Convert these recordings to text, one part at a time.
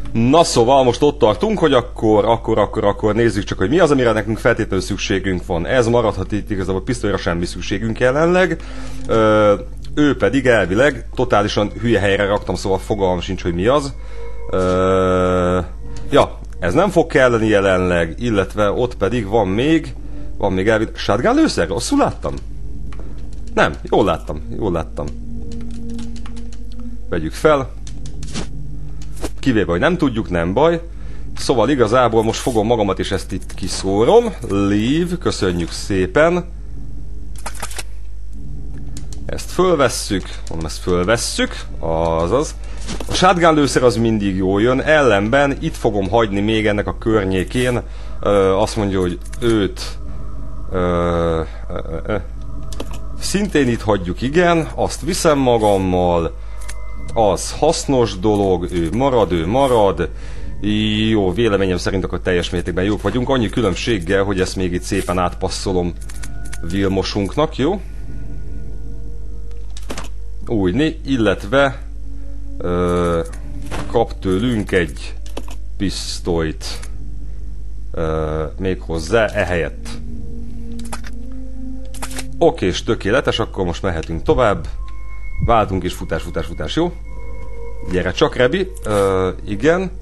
Na szóval most ott tartunk, hogy akkor nézzük csak, hogy mi az, amire nekünk feltétlenül szükségünk van. Ez maradhat itt, igazából pisztolyra semmi szükségünk jelenleg. Ő pedig elvileg totálisan hülye helyre raktam, szóval fogalmam sincs, hogy mi az. Ja, ez nem fog kelleni jelenleg, illetve ott pedig van még elvileg... Shotgun lőszer? Rosszul láttam? Nem, jól láttam. Vegyük fel. Kivéve, hogy nem tudjuk, nem baj. Szóval igazából most fogom magamat és ezt itt kiszórom. Leave, köszönjük szépen. Ezt fölvesszük. Azaz. A shotgun lőszer az mindig jól jön. Ellenben itt fogom hagyni még ennek a környékén. Azt mondja, hogy őt... szintén itt hagyjuk, igen. Azt viszem magammal. Az hasznos dolog, ő marad. Jó, véleményem szerint akkor teljes mértékben jók vagyunk. Annyi különbséggel, hogy ezt még itt szépen átpasszolom Vilmosunknak, jó? Úgyni, illetve kap tőlünk egy pisztolyt még hozzá ehelyett. Oké, és tökéletes, akkor most mehetünk tovább. Váltunk és futás, jó? Gyere csak, Rebi. Igen.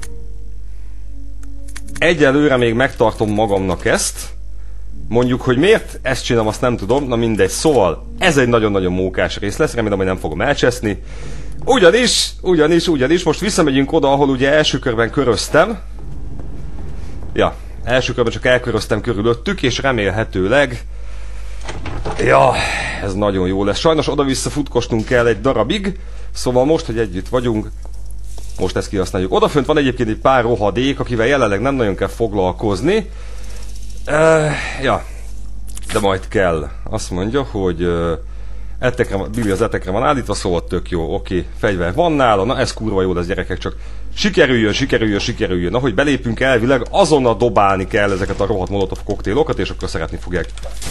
Egyelőre még megtartom magamnak ezt. Mondjuk, hogy miért ezt csinálom, azt nem tudom. Na mindegy, szóval ez egy nagyon-nagyon mókás rész lesz. Remélem, hogy nem fogom elcseszni. Ugyanis most visszamegyünk oda, ahol ugye első körben köröztem. Ja, első körben csak elköröztem körülöttük, és remélhetőleg... Ja, ez nagyon jó lesz. Sajnos oda-vissza futkostunk kell egy darabig, szóval most, hogy együtt vagyunk, most ezt kihasználjuk. Odafönt van egyébként egy pár rohadék, akivel jelenleg nem nagyon kell foglalkozni. Ja, de majd kell. Azt mondja, hogy Billy az etekre van állítva, szóval tök jó. Oké, fegyver van nála, na ez kurva jó lesz, gyerekek, csak sikerüljön. Ahogy belépünk elvileg, azonnal dobálni kell ezeket a rohadt molotov koktélokat, és akkor szeretni fogják.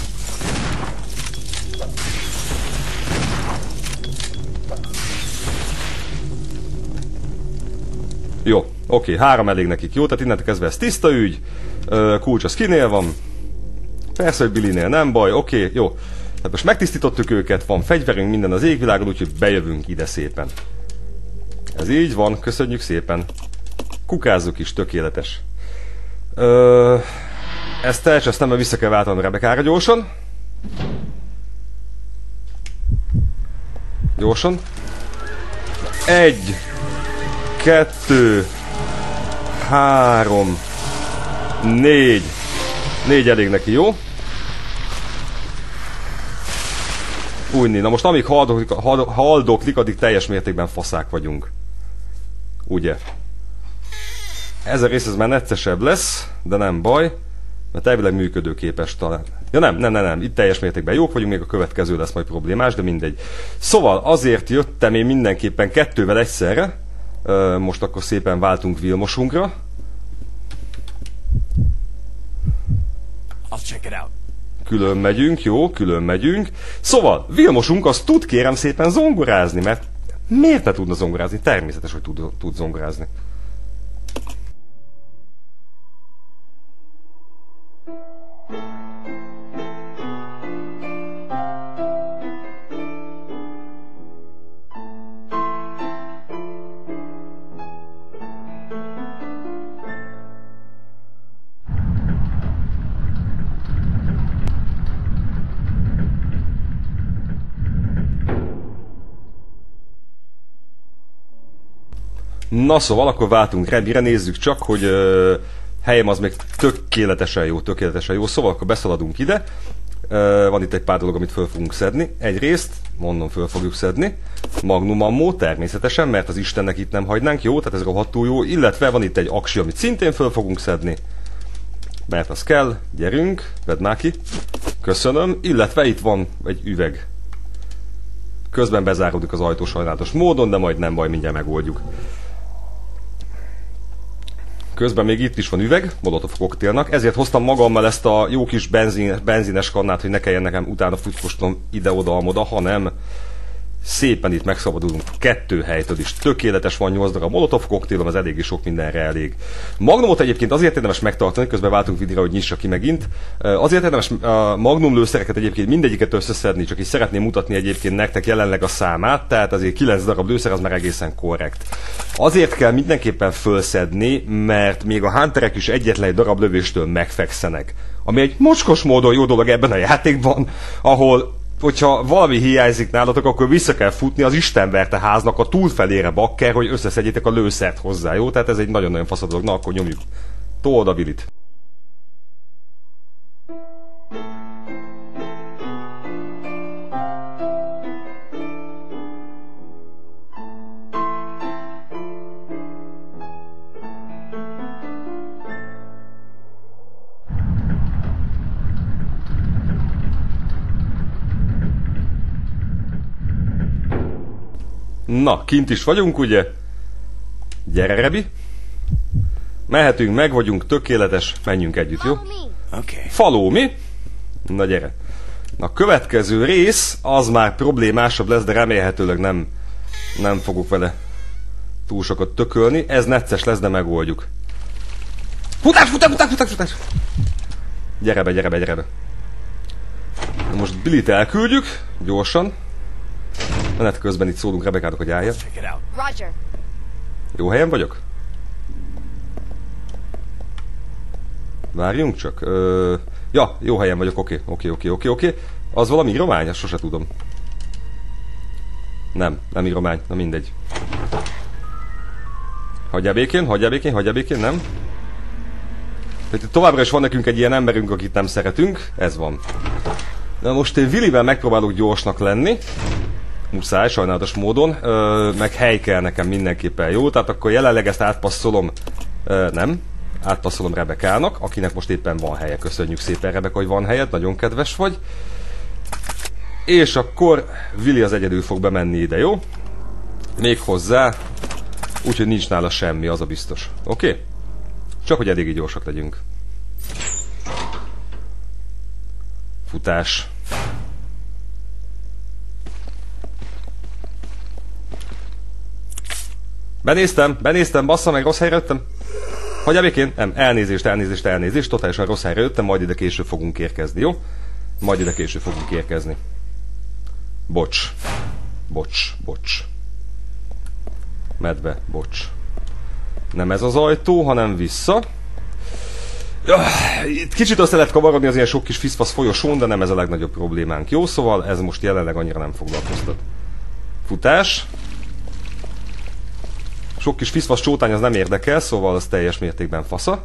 Jó, oké, 3 elég nekik, jó? Tehát innentől kezdve ez tiszta ügy. Kulcs az kinél van? Persze, hogy Billynél, nem baj, oké, jó. Tehát most megtisztítottuk őket, van fegyverünk, minden az égvilágon, úgyhogy bejövünk ide szépen. Ez így van, köszönjük szépen. Kukázzuk is, tökéletes. Ezt elcsesztem, mert vissza kell váltanom Rebekára gyorsan. Gyorsan. 1, 2, 3, 4. 4 elég neki, jó? Újni, na most amíg haldoklik, addig teljes mértékben faszák vagyunk. Ugye? Ez a rész ez már neccesebb lesz, de nem baj, mert elvileg működőképes talán. Ja nem, itt teljes mértékben jók vagyunk, még a következő lesz majd problémás, de mindegy. Szóval azért jöttem én mindenképpen 2-vel egyszerre. Most akkor szépen váltunk Vilmosunkra. Külön megyünk, jó, külön megyünk. Szóval, Vilmosunk az tud kérem szépen zongorázni, mert miért ne tudna zongorázni? Természetes, hogy tud zongorázni. Na szóval, akkor váltunk Rebire, nézzük csak, hogy helyem az még tökéletesen jó. Szóval akkor beszaladunk ide. Van itt egy pár dolog, amit föl fogunk szedni. Egyrészt, mondom, föl fogjuk szedni. Magnum ammo, természetesen, mert az Istennek itt nem hagynánk, jó? Tehát ez rohadtul jó. Illetve van itt egy aksi, amit szintén föl fogunk szedni. Mert az kell. Gyerünk, vedd már ki. Köszönöm. Illetve itt van egy üveg. Közben bezáródik az ajtó sajnálatos módon, de majd nem baj, mindjárt megoldjuk. Közben még itt is van üveg, molotov koktélnak, ezért hoztam magammal ezt a jó kis benzines kannát, hogy ne kelljen nekem utána futkosnom ide-oda-amoda, hanem Szépen itt megszabadulunk 2 helytől is. Tökéletes, van 8 darab molotov koktélom, ez eléggé sok mindenre elég. Magnumot egyébként azért érdemes megtartani, közben váltunk videóra, hogy nyissa ki megint. Azért érdemes a magnum lőszereket egyébként mindegyiket összeszedni, csak így szeretném mutatni egyébként nektek jelenleg a számát, tehát azért 9 darab lőszer az már egészen korrekt. Azért kell mindenképpen fölszedni, mert még a hunterek is egyetlen egy darab lövéstől megfekszenek. Ami egy mocskos módon jó dolog ebben a játékban, ahol hogyha valami hiányzik nálatok, akkor vissza kell futni az istenverte háznak a túlfelére bakker, hogy összeszedjétek a lőszert hozzá, jó? Tehát ez egy nagyon-nagyon fasz dolog. Na, akkor nyomjuk. Told a Billit. Na, kint is vagyunk, ugye? Gyere, Rebi. Mehetünk, meg vagyunk, tökéletes, menjünk együtt, jó? Follow me. Na, gyere. Na, következő rész, az már problémásabb lesz, de remélhetőleg nem fogok vele túl sokat tökölni. Ez necces lesz, de megoldjuk. Futás! Gyere be. Most Billit elküldjük, gyorsan. Menet közben itt szólunk Rebekának, hogy állja. Jó helyen vagyok? Várjunk csak. Ja, jó helyen vagyok, oké. Az valami íromány? Azt sose tudom. Nem íromány, na mindegy. Hagyjál békén, nem? Továbbra is van nekünk egy ilyen emberünk, akit nem szeretünk. Ez van. Na most én Willivel megpróbálok gyorsnak lenni. Muszáj, sajnálatos módon, meg hely kell nekem mindenképpen, jó? Tehát akkor jelenleg ezt átpasszolom, átpasszolom Rebekának, akinek most éppen van helye. Köszönjük szépen, Rebeka, hogy van helyed, nagyon kedves vagy. És akkor Willi az egyedül fog bemenni ide, jó? Még hozzá, úgyhogy nincs nála semmi, az a biztos. Oké? Csak hogy eléggé gyorsak legyünk. Futás. Benéztem, bassza meg, rossz helyre jöttem. Hagyjál békén? Nem, elnézést, totálisan rossz helyre jöttem, majd ide később fogunk érkezni, jó? Bocs. Medve, bocs. Nem ez az ajtó, hanem vissza. Itt kicsit össze lehet kavarodni az ilyen sok kis fiszfasz folyosón, de nem ez a legnagyobb problémánk. Jó, szóval ez most jelenleg annyira nem foglalkoztat. Futás. Sok kis fiszfasz csótány az nem érdekel, szóval az teljes mértékben fasza.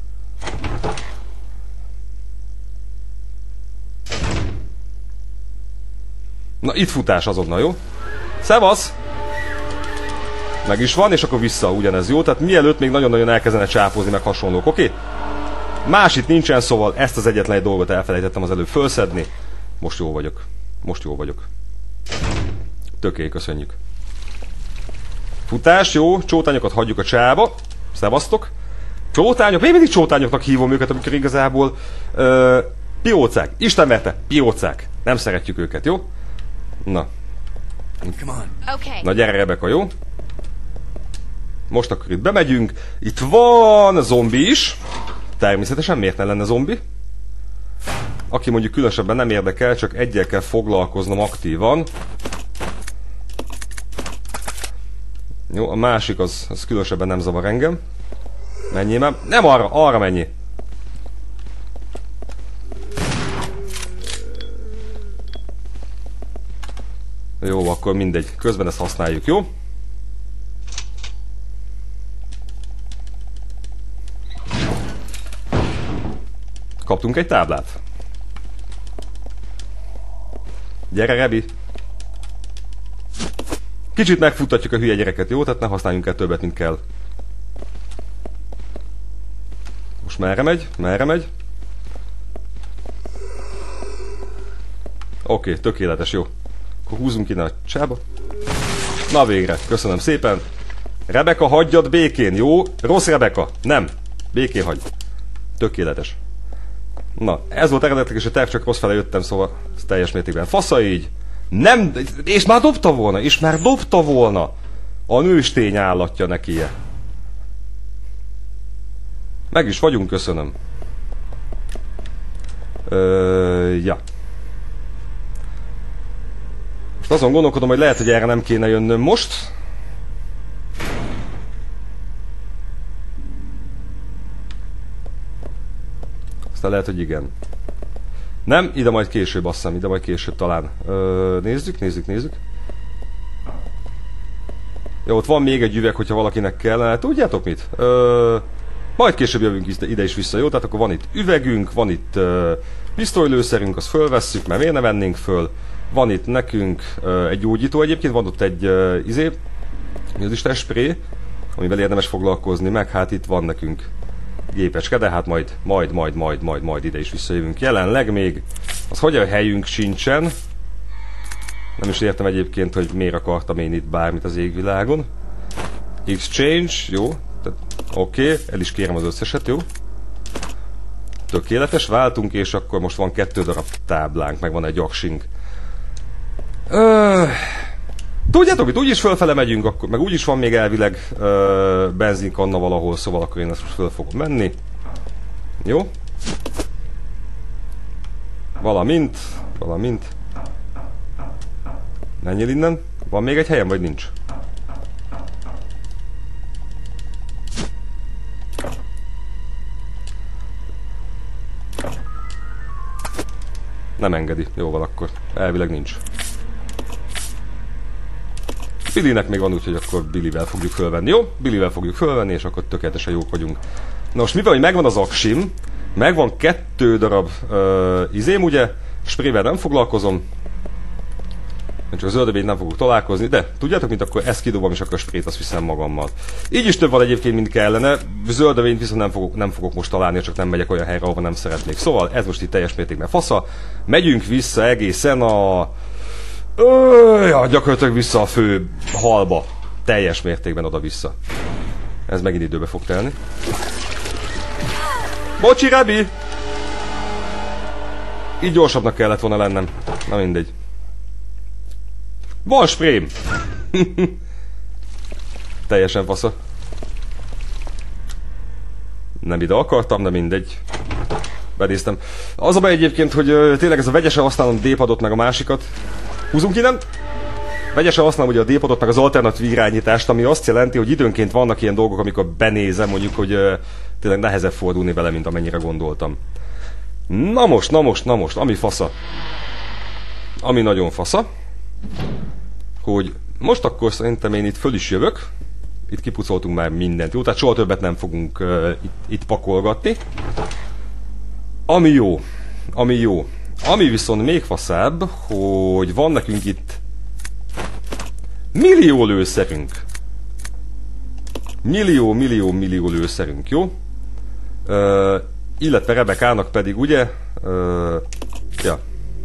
Na, itt futás azonnal, jó? Szevasz! Meg is van, és akkor vissza ugyanez, jó? Tehát mielőtt még nagyon-nagyon elkezdene csápózni, meg hasonlók, oké? Más itt nincsen, szóval ezt az egyetlen egy dolgot elfelejtettem az előbb fölszedni. Most jó vagyok. Töké, köszönjük. Futás, jó, csótányokat hagyjuk a csába. Szevasztok. Csótányok, még mindig csótányoknak hívom őket, amikor igazából piócák, istenverte, piócák. Nem szeretjük őket, jó? Na. Na gyere, Rebeka, jó? Most akkor itt bemegyünk. Itt van zombi is. Természetesen miért ne lenne zombi? Aki mondjuk különösebben nem érdekel, csak egyel kell foglalkoznom aktívan. Jó, a másik az különösebben nem zavar engem. Menjél már. Nem arra menjél. Jó, akkor mindegy. Közben ezt használjuk, jó? Kaptunk egy táblát. Gyere, Rebi. Kicsit megfuttatjuk a hülye gyereket, jó? Tehát ne használjunk el többet, mint kell. Most merre megy? Oké, tökéletes, jó. Akkor húzzunk innen a csába. Na végre, köszönöm szépen. Rebeka, hagyjad békén, jó? Rossz Rebeka, nem. Békén hagy. Tökéletes. Na, ez volt eredetileg, és a terv, csak rossz fele jöttem, szóval ez teljes mértékben fasza így. Nem, és már dobta volna, a nőstény állatja nekie. Meg is vagyunk, köszönöm. Ja. Most azon gondolkodom, hogy lehet, hogy erre nem kéne jönnöm most. Aztán lehet, hogy igen. Nem, ide majd később, azt hiszem, ide majd később talán. Nézzük. Jó, ott van még egy üveg, hogyha valakinek kellene. Tudjátok mit? Majd később jövünk ide is vissza, jó? Tehát akkor van itt üvegünk, van itt pisztolylőszerünk, azt fölvesszük, mert miért ne vennénk föl. Van itt nekünk egy gyógyító egyébként, van ott egy mi az Isten spré, amivel érdemes foglalkozni, meg hát itt van nekünk gépecske, de hát majd ide is visszajövünk. Jelenleg még az hogy a helyünk sincsen. Nem is értem egyébként, hogy miért akartam én itt bármit az égvilágon. Exchange, jó. Oké, el is kérem az összeset, jó. Tökéletes, váltunk, és akkor most van 2 darab táblánk, meg van egy aksink. Tudjátok mit, úgyis fölfele megyünk, akkor, meg úgyis van még elvileg benzinkanna valahol, szóval akkor én ezt most föl fogom menni. Jó. Valamint. Menjél innen. Van még egy helyem, vagy nincs? Nem engedi. Jó van akkor. Elvileg nincs. Billynek még van, úgyhogy akkor Billyvel fogjuk fölvenni. Jó? Billyvel fogjuk fölvenni, és akkor tökéletesen jók vagyunk. Na most mivel, hogy megvan az aksim, megvan 2 darab izém, ugye? Sprével nem foglalkozom. Csak a zöldövényt nem fogok találkozni, de tudjátok mint, akkor ezt kidobom, és akkor a sprét azt viszem magammal. Így is több van egyébként, mint kellene. Zöldövényt viszont nem fogok most találni, csak nem megyek olyan helyre, ahova nem szeretnék. Szóval ez most itt teljes mértékben fasza. Megyünk vissza egészen a... gyakorlatilag vissza a fő halba. Teljes mértékben oda-vissza. Ez megint időbe fog telni. Bocsi, Rebi! Így gyorsabbnak kellett volna lennem. Na mindegy. Van sprém! Teljesen fasza. Nem ide akartam, de mindegy. Bedéztem. Az a baj egyébként, hogy tényleg ez a vegyesen használom D-padot meg a másikat. Húzunk innen! Vegyesen használom ugye a D-padot meg az alternatív irányítást, ami azt jelenti, hogy időnként vannak ilyen dolgok, amikor benézem, mondjuk, hogy tényleg nehezebb fordulni vele, mint amennyire gondoltam. Na most, ami fasza. Ami nagyon fasza. Hogy most akkor szerintem én itt föl is jövök. Itt kipucoltunk már mindent, jó? Tehát soha többet nem fogunk itt pakolgatni. Ami jó. Ami viszont még faszább, hogy van nekünk itt millió lőszerünk. Millió lőszerünk, jó? Illetve Rebekának pedig, ugye? Ja.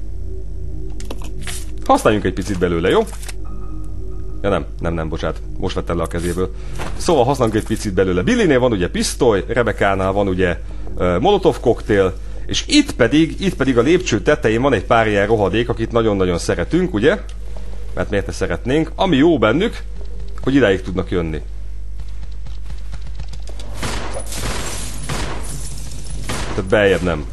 Használjunk egy picit belőle, jó? Ja nem, bocsánat. Most vettem le a kezéből. Szóval használunk egy picit belőle. Billynél van ugye pisztoly, Rebekánál van ugye molotov koktél, és itt pedig a lépcső tetején van egy pár ilyen rohadék, akit nagyon-nagyon szeretünk, ugye? Mert miért ne szeretnénk? Ami jó bennük, hogy idáig tudnak jönni. Tehát beljebb nem.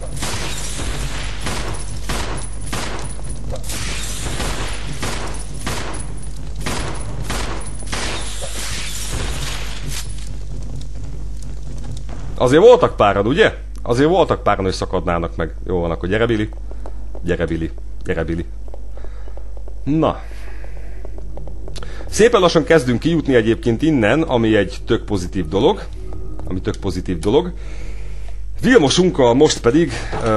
Azért voltak páran, ugye? Azért voltak páran, hogy szakadnának meg. Jó van, akkor gyere Billy. Gyere Billy. Na. Szépen lassan kezdünk kijutni egyébként innen, ami egy tök pozitív dolog. Vilmosunkkal most pedig...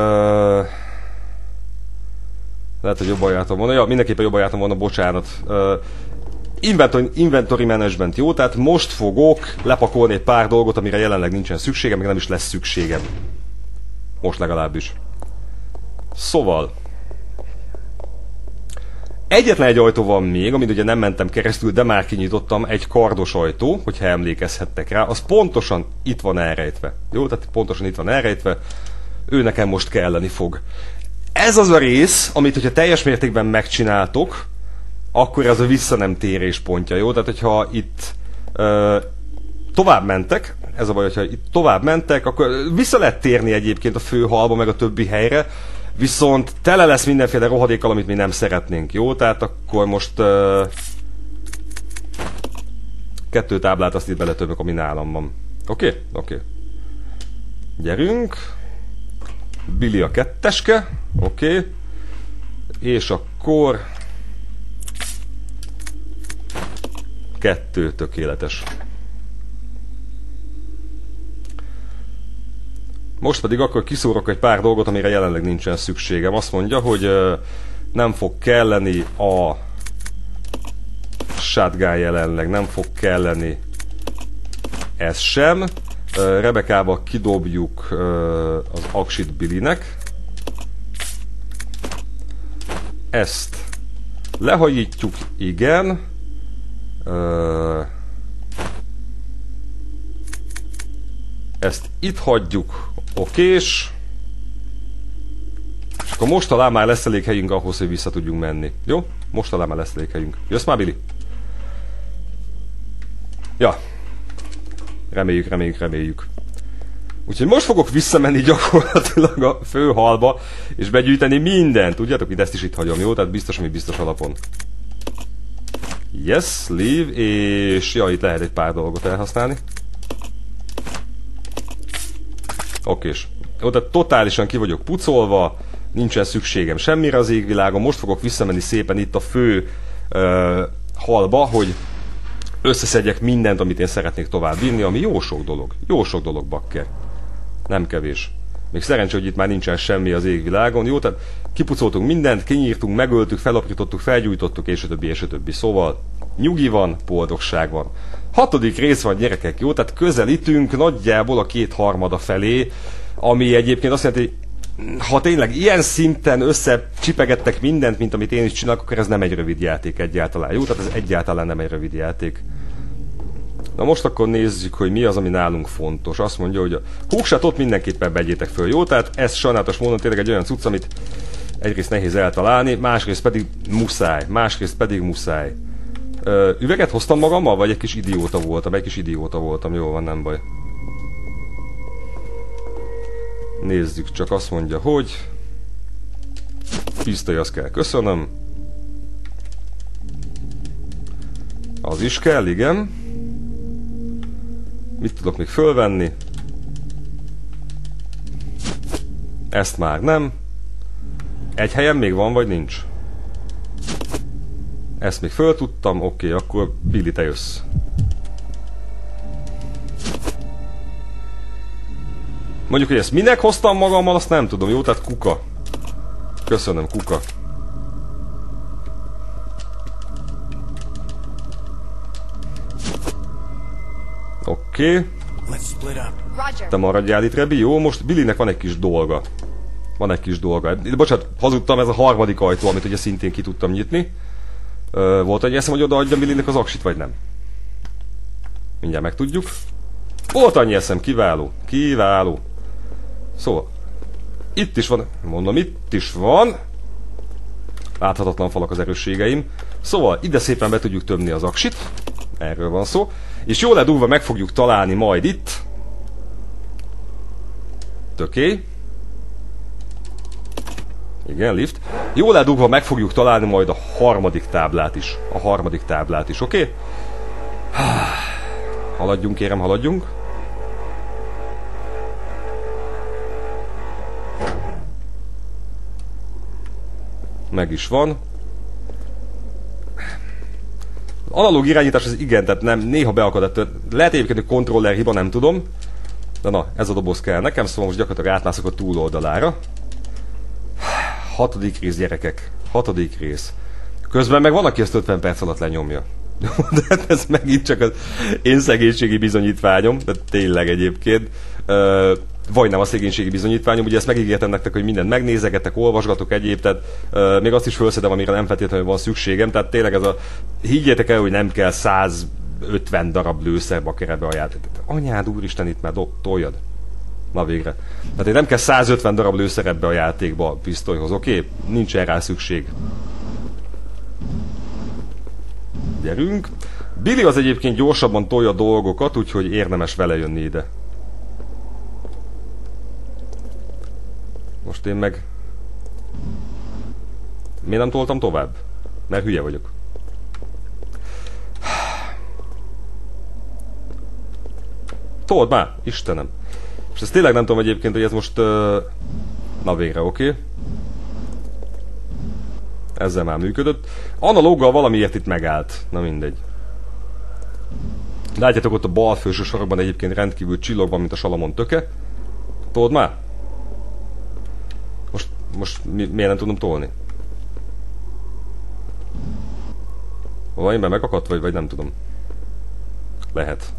lehet, hogy jobban jártam volna. Ja, mindenképpen jobban jártam volna, bocsánat. Inventory management, jó? Tehát most fogok lepakolni egy pár dolgot, amire jelenleg nincsen szükségem, meg nem is lesz szükségem. Most legalábbis. Szóval... egyetlen egy ajtó van még, amit ugye nem mentem keresztül, de már kinyitottam, egy kardos ajtó, hogyha emlékezhettek rá, az pontosan itt van elrejtve. Jó, tehát pontosan itt van elrejtve, ő nekem most kelleni fog. ez az a rész, amit hogyha teljes mértékben megcsináltok, akkor ez a vissza nem térés pontja, jó? Tehát, hogyha itt tovább mentek, ez a baj, hogyha itt tovább mentek, akkor vissza lehet térni egyébként a főhalba, meg a többi helyre, viszont tele lesz mindenféle rohadékkal, amit mi nem szeretnénk, jó? Tehát akkor most 2 táblát azt itt beletömök, ami nálam van. Oké? Oké. Gyerünk. Billy a 2-eske. Oké. És akkor 2 tökéletes. Most pedig akkor kiszórok egy pár dolgot, amire jelenleg nincsen szükségem. Azt mondja, hogy nem fog kelleni a shotgun jelenleg, nem fog kelleni ez sem. Rebekába kidobjuk az aksit Billynek. Ezt lehajítjuk, igen. Ezt itt hagyjuk, okés. És akkor most talán már lesz elég helyünk ahhoz, hogy vissza tudjunk menni. Jó? Most talán már lesz elég helyünk. Jössz már, Billy? Ja. Reméljük. Úgyhogy most fogok visszamenni gyakorlatilag a főhalba, és begyűjteni mindent. Tudjátok, hogy ezt is itt hagyom, jó? Tehát biztos, ami biztos alapon. Yes, leave, és ja, itt lehet egy pár dolgot elhasználni. Okés. Jó, tehát totálisan ki vagyok pucolva, nincsen szükségem semmire az égvilágon. Most fogok visszamenni szépen itt a fő halba, hogy összeszedjek mindent, amit én szeretnék tovább vinni, ami jó sok dolog. Jó sok dolog, bakker. Nem kevés. Még szerencsé, hogy itt már nincsen semmi az égvilágon. Jó, tehát kipucoltunk mindent, kinyírtunk, megöltük, felaprítottuk, felgyújtottuk, és a többi, és a többi. Szóval nyugi van, boldogság van. 6. rész van, gyerekek, jó? Tehát közelítünk nagyjából a 2/3 felé, ami egyébként azt jelenti, hogy ha tényleg ilyen szinten összecsipegettek mindent, mint amit én is csinálok, akkor ez nem egy rövid játék egyáltalán, jó? Tehát ez egyáltalán nem egy rövid játék. Na most akkor nézzük, hogy mi az, ami nálunk fontos. Azt mondja, hogy a húgsátot mindenképpen vegyétek föl, jó? Tehát ez sajnálatos módon tényleg egy olyan cucc, amit egyrészt nehéz eltalálni, másrészt pedig muszáj. Üveget hoztam magammal, vagy egy kis idióta voltam, jó van, nem baj. Nézzük, csak azt mondja, hogy pisztoly, azt kell, köszönöm. Az is kell, igen. Mit tudok még fölvenni? Ezt már nem. Egy helyen még van, vagy nincs? Ezt még föl tudtam, oké, akkor Billy, te jössz. Mondjuk, hogy ezt minek hoztam magammal, azt nem tudom, jó? Tehát kuka. Köszönöm, kuka. Oké. Te maradjál itt, Rebi. Jó, most Billynek van egy kis dolga. Bocsánat, hazudtam, ez a 3. ajtó, amit ugye szintén ki tudtam nyitni. Volt annyi eszem, hogy odaadjam Billynek az aksit, vagy nem? Mindjárt megtudjuk. Volt annyi eszem, kiváló. Szóval, itt is van, mondom, itt is van. Láthatatlan falak az erősségeim. Szóval, ide szépen be tudjuk tömni az aksit. Erről van szó. És jól ledugva meg fogjuk találni majd itt. Töké. Igen, lift. Jól ledugva meg fogjuk találni majd a 3. táblát is. Oké? Haladjunk, kérem, haladjunk. Meg is van. Analóg irányítás az igen, tehát nem, néha beakad. Lehet egyébként, hogy kontroller hiba, nem tudom. De na, ez a doboz kell nekem, szóval most gyakorlatilag átmászok a túloldalára. 6. rész, gyerekek. 6. rész. Közben meg van, aki ezt 50 perc alatt lenyomja. De ez megint csak az én szegénységi bizonyítványom, de tényleg egyébként. Vagy nem a szegénységi bizonyítványom, ugye ezt megígértem nektek, hogy mindent megnézegetek, olvasgatok egyéb, tehát még azt is felszedem, amire nem feltétlenül van szükségem, tehát tényleg ez a, higgyétek el, hogy nem kell 150 darab lőszerbe a keretbe a játék. Anyád úristen, itt már toljad. Na végre. Tehát én nem kell 150 darab lőszer ebbe a játékba a pisztolyhoz, oké? Nincsen rá szükség. Gyerünk. Billy az egyébként gyorsabban tolja a dolgokat, úgyhogy érdemes vele jönni ide. Most én meg... Miért nem toltam tovább? Mert hülye vagyok. Told már! Istenem! És ezt tényleg nem tudom egyébként, hogy ez most... Na végre, oké. Ezzel már működött. Analóggal valamiért itt megállt. Na mindegy. Látjátok ott a bal felső sarokban egyébként rendkívül csillog, mint a Salamon töke. Told már? Most miért nem tudom tolni? Valamiben megakadt vagy nem tudom. Lehet.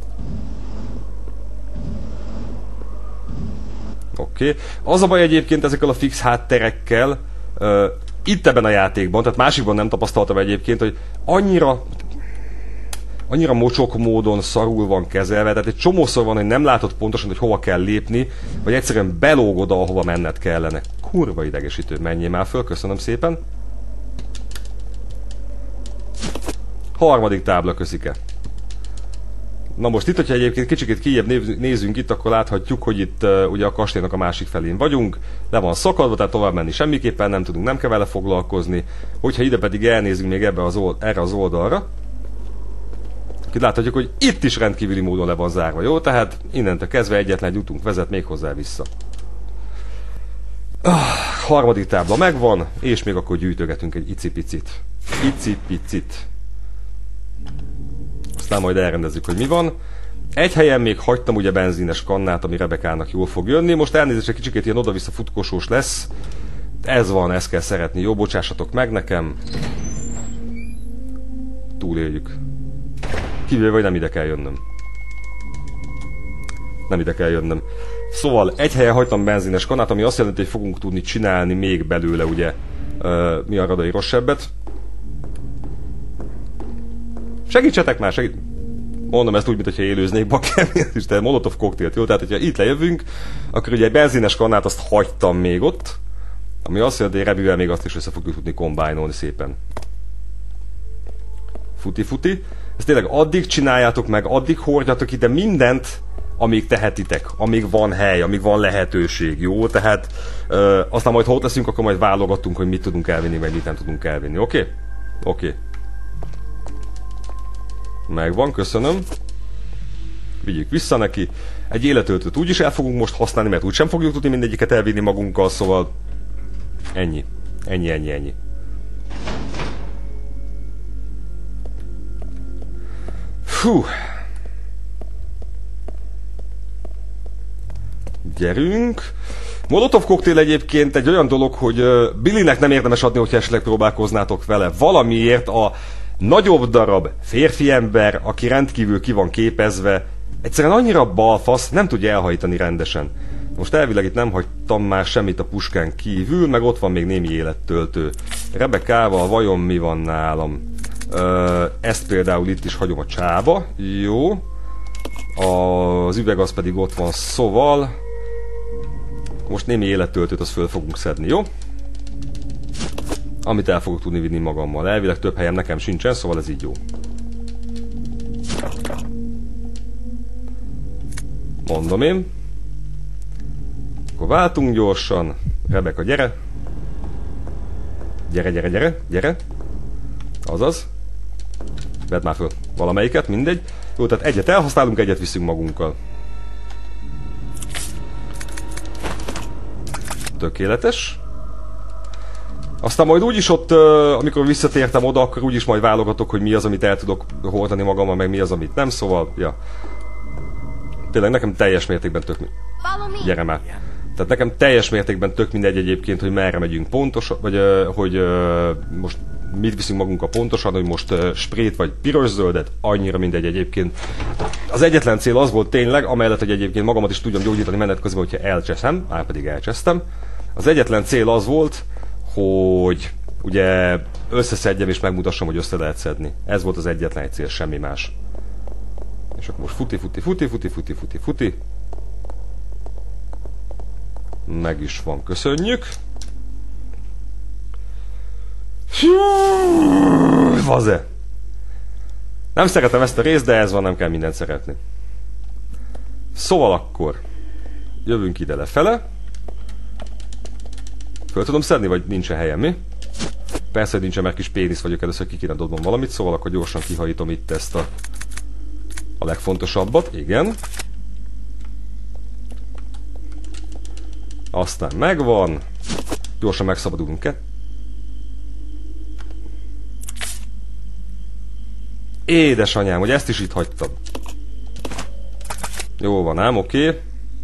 Oké. Az a baj egyébként ezekkel a fix hátterekkel, itt ebben a játékban, tehát másikban nem tapasztaltam egyébként, hogy annyira mocsok módon szarul van kezelve, tehát egy csomószor van, hogy nem látod pontosan, hogy hova kell lépni, vagy egyszerűen belógod, ahova menned kellene. Kurva idegesítő, menjél már föl, köszönöm szépen. Harmadik tábla, köszike. Na most itt, hogyha egyébként kicsit kijebb nézünk itt, akkor láthatjuk, hogy itt ugye a kastélynak a másik felén vagyunk, le van szakadva, tehát tovább menni semmiképpen nem tudunk, nem kell vele foglalkozni. Hogyha ide pedig elnézünk még erre az oldalra, itt láthatjuk, hogy itt is rendkívüli módon le van zárva, jó? Tehát innentől kezdve egyetlen egy utunk vezet még hozzá vissza. Harmadik tábla megvan, és még akkor gyűjtögetünk egy icipicit. Icipicit. Aztán majd elrendezzük, hogy mi van. Egy helyen még hagytam ugye benzines kannát, ami Rebekának jól fog jönni. Most elnézést, egy kicsikét ilyen oda-vissza futkosós lesz. Ez van, ezt kell szeretni. Jó, bocsássatok meg nekem. Túléljük. Kivéve, vagy nem ide kell jönnöm. Nem ide kell jönnöm. Szóval egy helyen hagytam benzines kannát, ami azt jelenti, hogy fogunk tudni csinálni még belőle ugye mi a radai rosszabbet. Segítsetek már, Mondom ezt úgy, mintha élőznék bakker, de molotov koktélt, jó? Tehát, hogyha itt lejövünk, akkor ugye egy benzines kannát azt hagytam még ott, ami azt jelenti, hogy Rebivel még azt is össze fogjuk tudni kombájnolni szépen. Futi. Ezt tényleg addig csináljátok meg, addig hordjatok ide mindent, amíg tehetitek, amíg van hely, amíg van lehetőség, jó? Tehát aztán majd ha ott leszünk, akkor majd válogatunk, hogy mit tudunk elvinni, vagy mit nem tudunk elvinni, oké? Oké. Megvan, köszönöm. Vigyük vissza neki. Egy életöltőt úgyis el fogunk most használni, mert úgysem fogjuk tudni mindegyiket elvinni magunkkal, szóval ennyi. Ennyi. Fú. Gyerünk. Molotov koktél egyébként egy olyan dolog, hogy Billynek nem érdemes adni, hogyha esetleg próbálkoznátok vele. Valamiért a nagyobb darab férfi ember, aki rendkívül ki van képezve, egyszerűen annyira balfasz, nem tudja elhajtani rendesen. Most elvileg itt nem hagytam már semmit a puskán kívül, meg ott van még némi élettöltő. Rebekával vajon mi van nálam? Ezt például itt is hagyom a csába. Jó. Az üveg az pedig ott van, szóval most némi élettöltőt azt föl fogunk szedni, jó? Amit el fogok tudni vinni magammal. Elvileg több helyem nekem sincsen, szóval ez így jó. Mondom én. Akkor váltunk gyorsan. Rebeka, gyere. Gyere. Azaz. Vedd már föl valamelyiket, mindegy. Jó, tehát egyet elhasználunk, egyet viszünk magunkkal. Tökéletes. Aztán majd úgyis ott, amikor visszatértem oda, akkor úgyis majd válogatok, hogy mi az, amit el tudok hordani magammal, meg mi az, amit nem, szóval, ja. Tényleg nekem teljes mértékben tök mindegy. Gyere már. Tehát nekem teljes mértékben tök mindegy egyébként, hogy merre megyünk pontosan, vagy hogy most mit viszünk magunkkal pontosan, hogy most sprét vagy piros-zöldet, annyira mindegy egyébként. Az egyetlen cél az volt tényleg, amellett, hogy egyébként magamat is tudjam gyógyítani menet közben, hogyha elcseszem, már pedig elcsesztem. Az egyetlen cél az volt, hogy ugye összeszedjem és megmutassam, hogy össze lehet szedni. Ez volt az egyetlen egy cél, semmi más. És akkor most futi. Meg is van, köszönjük. Vaze. Nem szeretem ezt a részt, de ez van, nem kell mindent szeretni. Szóval akkor jövünk ide lefele. Föl tudom szedni, vagy nincsen helyem, mi? Persze, hogy nincsen, mert kis pénisz vagyok, először ki kéne dobnom valamit, szóval akkor gyorsan kihajítom itt ezt a legfontosabbat, igen. Aztán megvan. Gyorsan megszabadulunk. Édesanyám, hogy ezt is itt hagytam. Jó van, ám, oké.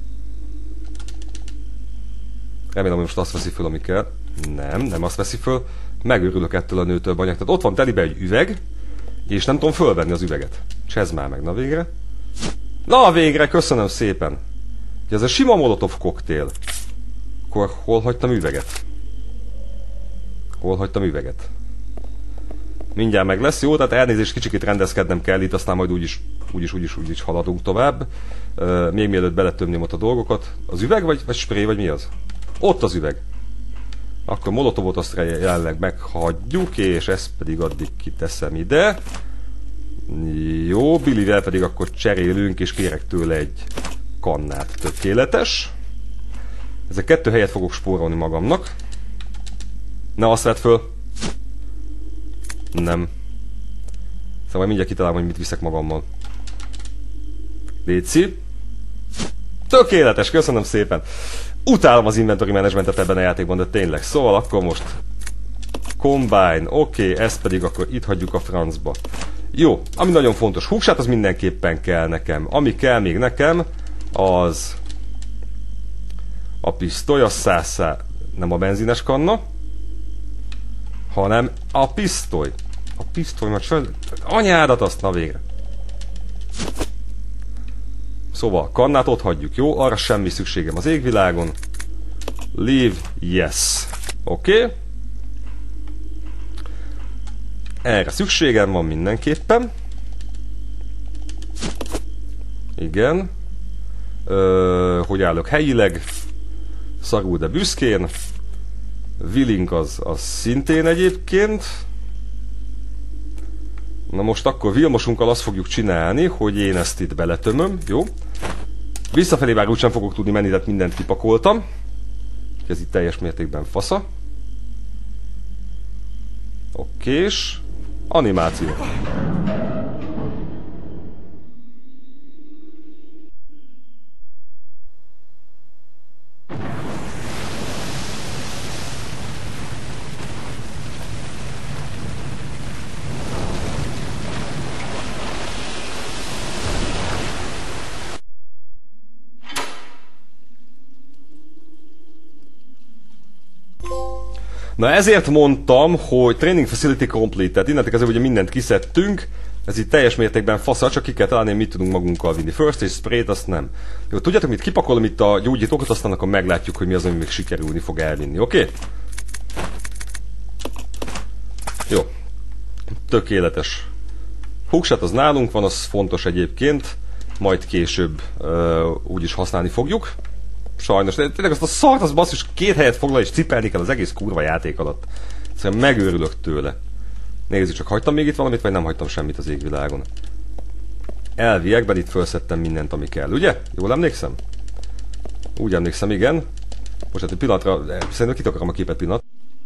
Remélem, hogy most azt veszi föl, ami kell. Nem azt veszi föl. Megőrülök ettől a nőtől banyag. Tehát ott van telibe egy üveg, és nem tudom fölvenni az üveget. Csezd már meg, na végre. Na végre, köszönöm szépen. Ugye ez a sima molotov koktél. Akkor hol hagytam üveget? Hol hagytam üveget? Mindjárt meg lesz, jó? Tehát elnézést, kicsikét rendezkednem kell itt, aztán majd úgyis haladunk tovább. Még mielőtt beletömném ott a dolgokat. Az üveg, vagy spré, vagy mi az? Ott az üveg. Akkor molotovot azt jelenleg meghagyjuk, és ezt pedig addig kiteszem ide. Jó, Billyvel pedig akkor cserélünk, és kérek tőle egy kannát. Tökéletes. Ezek 2 helyet fogok spórolni magamnak. Ne azt vedd föl. Nem. Szóval mindjárt kitalálom, hogy mit viszek magammal. Léci. Tökéletes, köszönöm szépen. Utálom az inventory managementet ebben a játékban, de tényleg. Szóval akkor most combine, oké, ezt pedig akkor itt hagyjuk a francba. Jó, ami nagyon fontos, húgsát az mindenképpen kell nekem. Ami kell még nekem, az a pisztoly, a 100, nem a benzines kanna, hanem a pisztoly. A pisztoly, mert anyádat azt, na végre. Szóval kannát ott hagyjuk, jó? Arra semmi szükségem az égvilágon. Leave, yes. Oké. Erre szükségem van mindenképpen. Igen. Hogy állok helyileg? Szarul, de büszkén. Willing az szintén egyébként. Na most akkor Vilmosunkkal azt fogjuk csinálni, hogy én ezt itt beletömöm, jó? Visszafelé már úgysem fogok tudni menni, tehát mindent kipakoltam. Ez itt teljes mértékben fasza. Okés. Animáció. Na ezért mondtam, hogy Training Facility Complete, tehát innentől kezdve ugye mindent kiszedtünk, ez itt teljes mértékben fasza, csak ki kell találni, mit tudunk magunkkal vinni. First Aid Spray-t azt nem. Jó, tudjátok mit, kipakolom itt a gyógyítókat, aztán akkor meglátjuk, hogy mi az, ami még sikerülni fog elvinni, oké? Jó. Tökéletes. Húgsát az nálunk van, az fontos egyébként, majd később úgyis használni fogjuk. Sajnos, de tényleg azt a szart, az basszus 2 helyet foglal és cipelni kell az egész kurva játék alatt. Szóval megőrülök tőle. Nézzük, csak hagytam még itt valamit, vagy nem hagytam semmit az égvilágon. Elviekben itt felszettem mindent, ami kell, ugye? Jól emlékszem? Úgy emlékszem, igen. Most hát egy pillanatra, szerintem kitakarom a képet pillanat.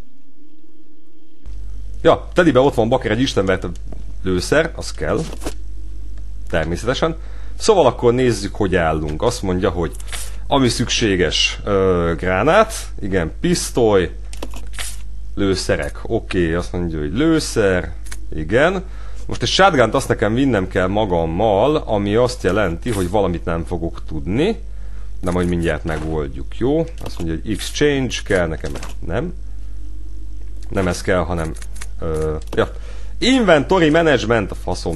Ja, telibe ott van bakker egy istenvert lőszer, az kell. Természetesen. Szóval akkor nézzük, hogy állunk. Azt mondja, hogy ami szükséges, gránát, igen, pisztoly, lőszerek, oké, azt mondja, hogy lőszer, igen. Most egy shotgunt azt nekem vinnem kell magammal, ami azt jelenti, hogy valamit nem fogok tudni, de majd mindjárt megoldjuk, jó? Azt mondja, hogy exchange kell nekem, nem ez kell, hanem ja. Inventory management, a faszom.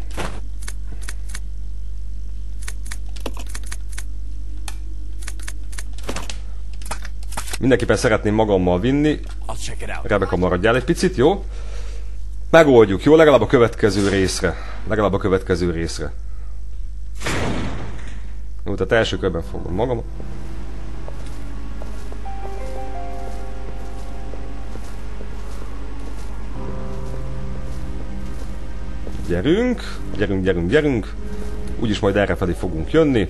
Mindenképpen szeretném magammal vinni. Rebecca, maradjál egy picit, jó? Megoldjuk, jó? Legalább a következő részre. Jó, tehát első körben fogom magam. Gyerünk, gyerünk, gyerünk, gyerünk. Úgyis majd errefelé fogunk jönni.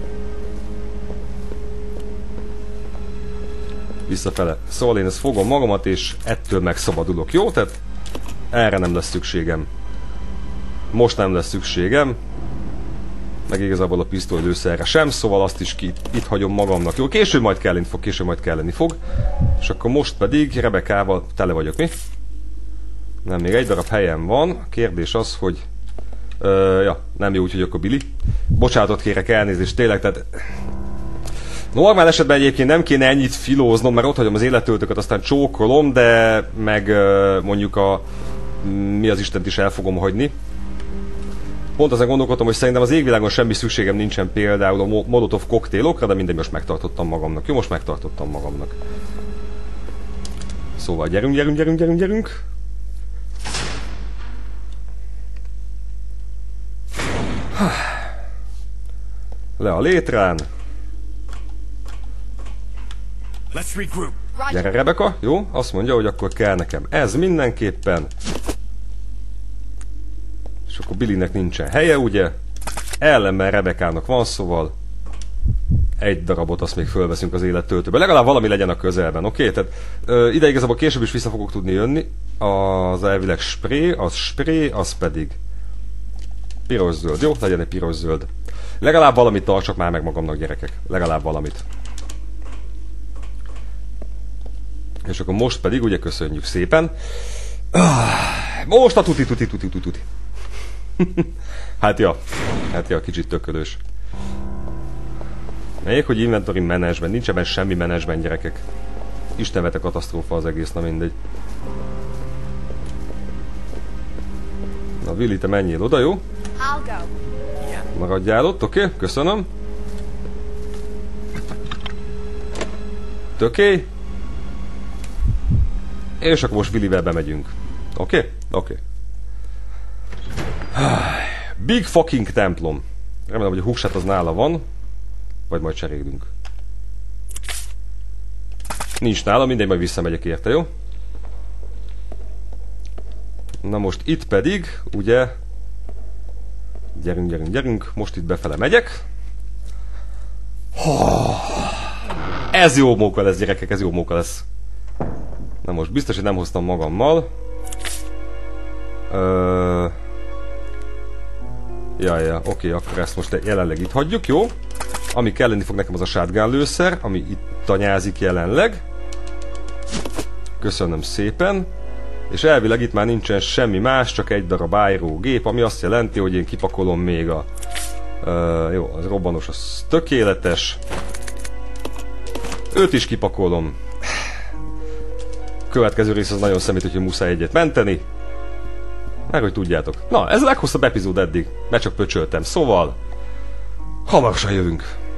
Visszafele. Szóval én ezt fogom magamat, és ettől megszabadulok, jó? Tehát erre nem lesz szükségem. Most nem lesz szükségem. Meg igazából a pisztolylőszerre sem, szóval azt is itt hagyom magamnak. Jó, később majd kelleni fog. És akkor most pedig Rebekával tele vagyok, mi? Nem, még egy darab helyem van. A kérdés az, hogy... ja, nem jó, úgyhogy akkor Billy. Bocsánatot kérek, elnézést, tényleg, tehát... Normál esetben egyébként nem kéne ennyit filóznom, mert ott hagyom az élettöltőket, aztán csókolom, de meg mondjuk a... mi az Istent is el fogom hagyni. Pont azon gondolkodtam, hogy szerintem az égvilágon semmi szükségem nincsen például a Molotov koktélokra, de mindegy, most megtartottam magamnak. Jó, most megtartottam magamnak. Szóval gyerünk, gyerünk, gyerünk, gyerünk, gyerünk. Le a létrán. Gyere, Rebeka, jó? Azt mondja, hogy akkor kell nekem ez mindenképpen. És akkor Billynek nincsen helye, ugye? Ellenben Rebekának van, szóval egy darabot azt még fölveszünk az élettöltőbe. Legalább valami legyen a közelben, oké? Tehát ide igazából később is vissza fogok tudni jönni. Az elvileg spray, az pedig piros-zöld. Jó, legyen egy piros-zöld. Legalább valamit tartsak már meg magamnak, gyerekek. Legalább valamit. És akkor most pedig, ugye, köszönjük szépen. Most a tuti. Hát ja, kicsit tökölős. Még hogy inventory management, nincs ebben semmi management, gyerekek. Isten vete katasztrófa az egész, na mindegy. Na Willy, te menjél oda, jó? Maradjál ott, oké? Köszönöm. Töké. És akkor most Willyvel bemegyünk. Oké? Big fucking templom. Remélem, hogy a húsát az nála van. Vagy majd cserélünk. Nincs nála, mindegy, majd visszamegyek érte, jó? Na most itt pedig, ugye... Gyerünk. Most itt befele megyek. Ez jó móka lesz, gyerekek, ez jó móka lesz. Na most biztos, hogy nem hoztam magammal. Ja, oké, akkor ezt most jelenleg itt hagyjuk, jó? Ami kelleni fog nekem az a shotgun lőszer, ami itt tanyázik jelenleg. Köszönöm szépen. És elvileg itt már nincsen semmi más, csak egy darab gép, ami azt jelenti, hogy én kipakolom még a... jó, az robbanós, az tökéletes. Őt is kipakolom. Következő rész az nagyon szemét, hogy muszáj egyet menteni. Meg hogy tudjátok. Na, ez a leghosszabb epizód eddig, mert csak pöcsöltem. Szóval, hamarosan jövünk.